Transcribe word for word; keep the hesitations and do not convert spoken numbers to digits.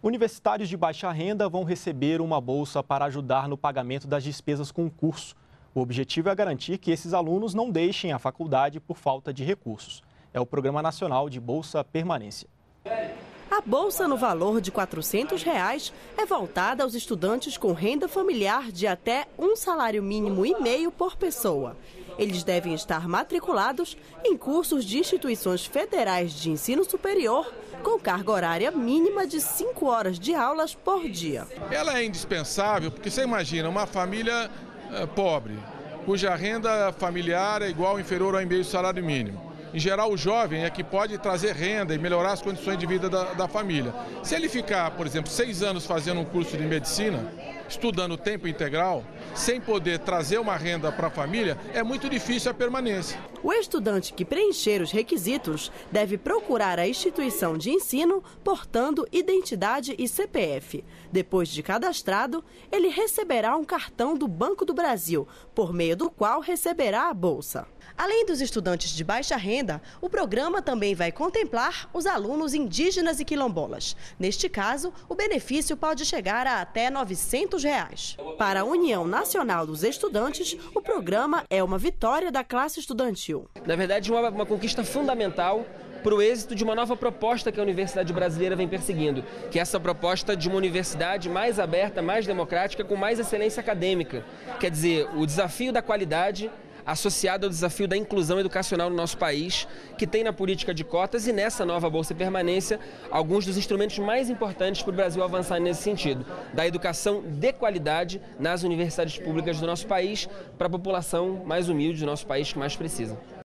Universitários de baixa renda vão receber uma bolsa para ajudar no pagamento das despesas com o curso. O objetivo é garantir que esses alunos não deixem a faculdade por falta de recursos. É o Programa Nacional de Bolsa Permanência. A bolsa no valor de quatrocentos reais é voltada aos estudantes com renda familiar de até um salário mínimo e meio por pessoa. Eles devem estar matriculados em cursos de instituições federais de ensino superior com carga horária mínima de cinco horas de aulas por dia. Ela é indispensável porque você imagina uma família é, pobre, cuja renda familiar é igual ou inferior ao meio salário mínimo. Em geral, o jovem é que pode trazer renda e melhorar as condições de vida da, da família. Se ele ficar, por exemplo, seis anos fazendo um curso de medicina, estudando tempo integral, sem poder trazer uma renda para a família, é muito difícil a permanência. O estudante que preencher os requisitos deve procurar a instituição de ensino portando identidade e C P F. Depois de cadastrado, ele receberá um cartão do Banco do Brasil, por meio do qual receberá a bolsa. Além dos estudantes de baixa renda, o programa também vai contemplar os alunos indígenas e quilombolas. Neste caso, o benefício pode chegar a até novecentos reais. Para a União Nacional dos Estudantes, o programa é uma vitória da classe estudantil. Na verdade, uma, uma conquista fundamental para o êxito de uma nova proposta que a Universidade Brasileira vem perseguindo, que é essa proposta de uma universidade mais aberta, mais democrática, com mais excelência acadêmica. Quer dizer, o desafio da qualidade associado ao desafio da inclusão educacional no nosso país, que tem na política de cotas e nessa nova Bolsa Permanência alguns dos instrumentos mais importantes para o Brasil avançar nesse sentido, da educação de qualidade nas universidades públicas do nosso país para a população mais humilde do nosso país que mais precisa.